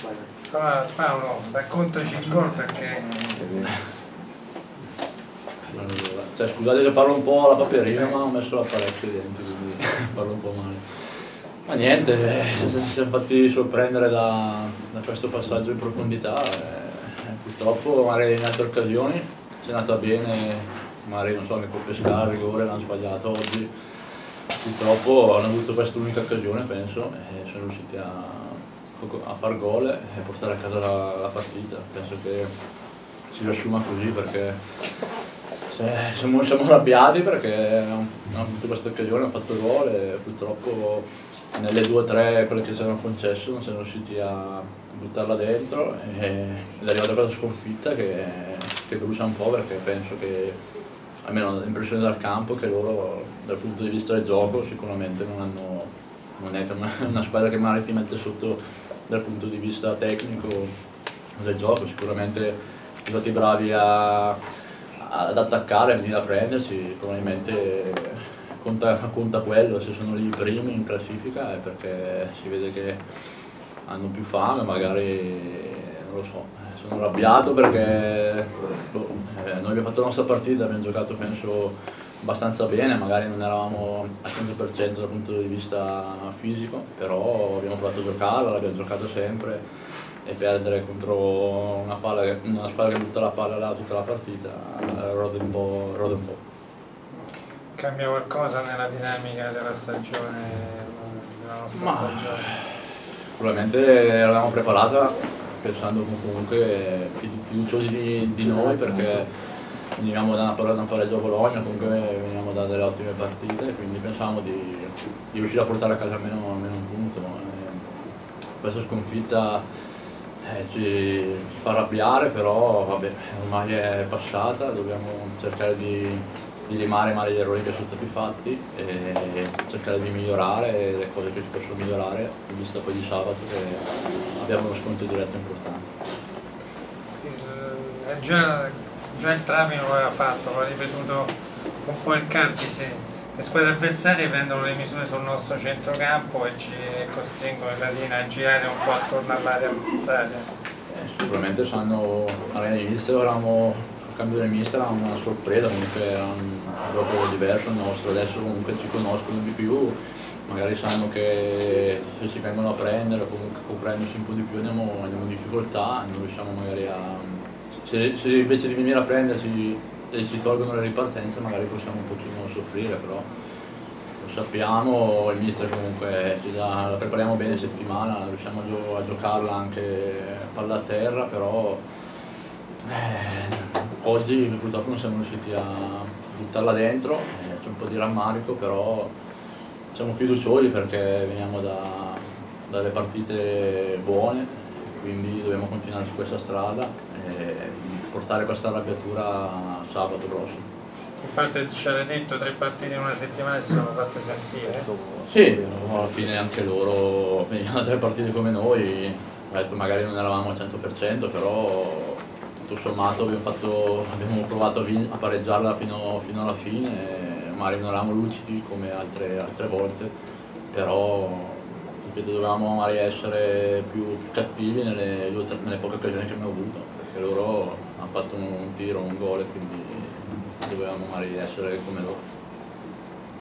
Allora, Paolo, raccontaci il gol perché... Cioè, scusate se parlo un po' alla paperina, ma ho messo l'apparecchio dentro, quindi parlo un po' male. Ma niente, ci siamo fatti sorprendere da questo passaggio in profondità. Purtroppo magari in altre occasioni ci è andata bene, magari non so, nel pescare, il rigore l'hanno sbagliato oggi. Purtroppo hanno avuto questa unica occasione, penso, e sono riusciti a far gol e portare a casa la partita. Penso che si riassuma così perché siamo arrabbiati perché hanno avuto questa occasione, hanno fatto gol e purtroppo nelle 2 o 3 quelle che ci hanno concesso non siamo riusciti a buttarla dentro ed è arrivata questa sconfitta che brucia un po' perché penso che, almeno l'impressione dal campo, che loro dal punto di vista del gioco sicuramente non è una squadra che magari ti mette sotto dal punto di vista tecnico del gioco. Sicuramente sono stati bravi ad attaccare, a venire a prendersi, probabilmente conta quello, se sono lì i primi in classifica è perché si vede che hanno più fame, magari non lo so, sono arrabbiato perché noi abbiamo fatto la nostra partita, abbiamo giocato penso abbastanza bene, magari non eravamo al 100% dal punto di vista fisico, però abbiamo provato a giocarla, l'abbiamo giocata sempre e perdere contro una squadra che butta la palla là tutta la partita rode un po'. Cambia qualcosa nella dinamica della stagione, della nostra stagione? Probabilmente eravamo preparata pensando comunque fiduciosi di noi perché venivamo da un pareggio a Bologna, comunque venivamo da delle ottime partite, quindi pensavamo di riuscire a portare a casa almeno un punto. Questa sconfitta ci fa arrabbiare, però vabbè, ormai è passata, dobbiamo cercare di limare magari gli errori che sono stati fatti e cercare di migliorare le cose che si possono migliorare, in vista poi di sabato che abbiamo uno scontro diretto importante. Già il Trapani lo aveva fatto, lo ha ripetuto un po' il Carpisi. Le squadre avversarie prendono le misure sul nostro centrocampo e ci costringono i latini a girare un po' attorno all'area avversaria. Sicuramente sanno, all'inizio eravamo, il cambio del mister era una sorpresa, comunque era un gioco diverso il nostro, adesso comunque ci conoscono di più, magari sanno che se ci vengono a prendere o comunque coprendosi un po' di più andiamo in difficoltà, non riusciamo magari se invece di venire a prenderci e ci tolgono le ripartenze magari possiamo un pochino soffrire, però lo sappiamo, il mister comunque la prepariamo bene settimana, riusciamo a giocarla anche palla a terra, però oggi purtroppo non siamo riusciti a buttarla dentro, c'è un po' di rammarico, però siamo fiduciosi perché veniamo dalle partite buone, quindi dobbiamo continuare su questa strada e portare questa arrabbiatura sabato prossimo. In parte ci avete detto 3 partite in una settimana si sono fatte sentire? Sì, alla fine anche loro venivano 3 partite come noi, magari non eravamo al 100%, però tutto sommato abbiamo provato a pareggiarla fino alla fine, magari non eravamo lucidi come altre volte, però ripeto, dovevamo magari essere più cattivi nelle poche occasioni che abbiamo avuto, perché loro hanno fatto un tiro, un gol e quindi dovevamo magari essere come loro.